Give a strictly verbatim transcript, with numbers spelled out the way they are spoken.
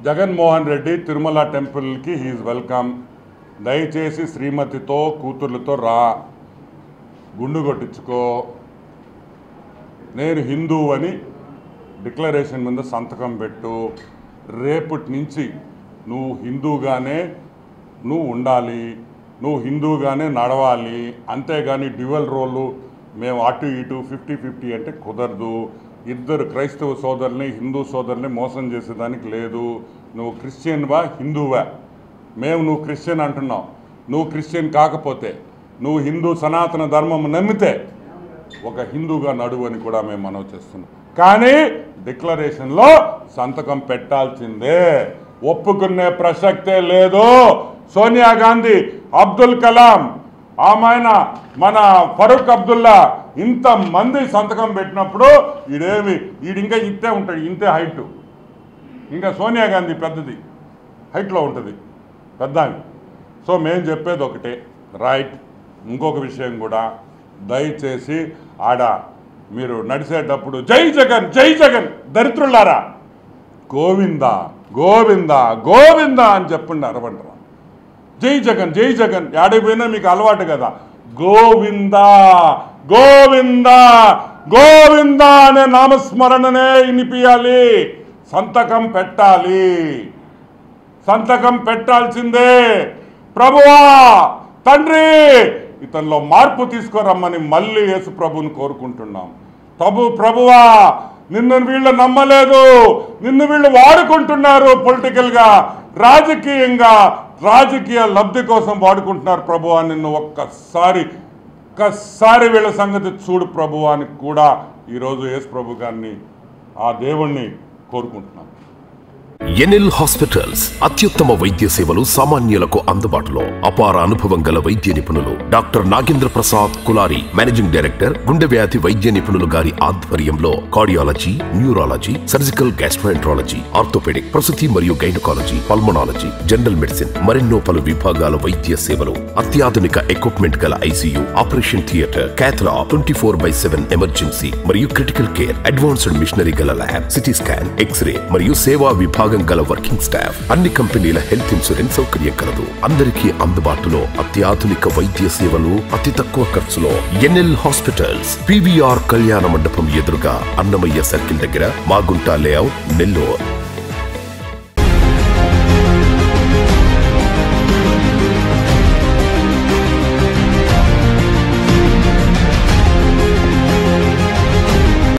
జగన్మోహన్ రెడ్డి తిరుమల టెంపుల్కి he's welcome. దయచేసి శ్రీమతితో కూతుర్లతో రా, గుండు కొట్టించుకో, నేను హిందువు అని డిక్లరేషన్ మీద సంతకం పెట్టు. రేపటి నుంచి నువ్వు హిందూగానే నువ్వు ఉండాలి, నువ్వు హిందూగానే నడవాలి. అంతేగాని డ్యువల్ రోలు మేము అటు ఇటు ఫిఫ్టీ ఫిఫ్టీ అంటే కుదరదు. ఇద్దరు క్రైస్తవ సోదరుల్ని హిందూ సోదరుల్ని మోసం చేసేదానికి లేదు. నువ్వు క్రిస్టియన్వా హిందువా? మేము నువ్వు క్రిస్టియన్ అంటున్నావు. నువ్వు క్రిస్టియన్ కాకపోతే, నువ్వు హిందూ సనాతన ధర్మం నమ్మితే ఒక హిందూగా నడువు అని కూడా మేము మనవి చేస్తున్నాం. కానీ డిక్లరేషన్లో సంతకం పెట్టాల్సిందే, ఒప్పుకునే ప్రసక్తే లేదు. సోనియా గాంధీ, అబ్దుల్ కలాం, ఆమెన మన ఫరూక్ అబ్దుల్లా ఇంతమంది సంతకం పెట్టినప్పుడు ఈడేమి ఈడు ఇంకా ఇంతే ఉంటాడు, ఇంతే హైట్. ఇంకా సోనియా గాంధీ పెద్దది, హైట్లో ఉంటుంది పెద్ద. సో మేము చెప్పేది ఒకటే, రైట్. ఇంకొక విషయం కూడా, దయచేసి ఆడ మీరు నడిచేటప్పుడు జై జగన్ జై జగన్ దరిద్రులారా గోవిందా గోవిందా గోవిందా అని చెప్పండి, అరవంటారా. జై జగన్ జై జగన్ ఆడిపోయినా మీకు అలవాటు కదా. గోవిందా గోవిందా గోవిందా అనే నామస్మరణనే వినిపించాలి. సంతకం పెట్టాలి, సంతకం పెట్టాల్సిందే. ప్రభువా తండ్రి, ఇతనిలో మార్పు తీసుకురమ్మని మళ్ళీ యేసు ప్రభుని కోరుకుంటున్నాం. ప్రభు ప్రభువా నిన్ను వీళ్ళు నమ్మలేదు, నిన్ను వీళ్ళు వాడుకుంటున్నారు, పొలిటికల్గా రాజకీయంగా రాజకీయ లబ్ధి కోసం వాడుకుంటున్నారు. ప్రభువా నిన్ను ఒక్కసారి ఒక్కసారి వీళ్ళ సంగతి చూడు ప్రభువా అని కూడా ఈరోజు యేసు ప్రభు గారిని, ఆ దేవుణ్ణి కోరుకుంటున్నాం. ఎన్ఎల్ హాస్పిటల్స్ అత్యుత్తమ వైద్య సేవలు సామాన్యులకు అందుబాటులో. అపార అనుభవం గల వైద్య నిపుణులు doctor Nagendra Prasad Kulari, managing director, గుండె వ్యాధి వైద్య నిపుణులు గారి ఆధ్వర్యంలో cardiology, neurology, surgical gastroenterology, orthopaedic, ప్రసూతి మరియు గైనకాలజీ, పల్మనాలజీ, జనరల్ మెడిసిన్ మరెన్నో పలు విభాగాల వైద్య సేవలు. అత్యాధునిక ఎక్విప్మెంట్ గల ICU, operation theatre, cath lab, twenty four by seven emergency మరియు క్రిటికల్ కేర్, అడ్వాన్స్డ్ మిషనరీ గల ల్యాబ్, సిటీ స్కాన్, ఎక్స్రే మరియు సేవా విభాగం గల వర్కింగ్ స్టాఫ్. అన్ని కంపెనీల హెల్త్ ఇన్సూరెన్స్ సౌకర్యం కలదు. అందరికీ అందుబాటులో అత్యాధునిక వైద్య సేవలు అతి తక్కువ ఖర్చులో. ఎన్ఎల్ హాస్పిటల్స్, పీవీఆర్ కళ్యాణ మండపం ఎదురుగా, అన్నమయ్య సర్కిల్ దగ్గర, మాగుంట లేఅవుట్, నెల్లూరు.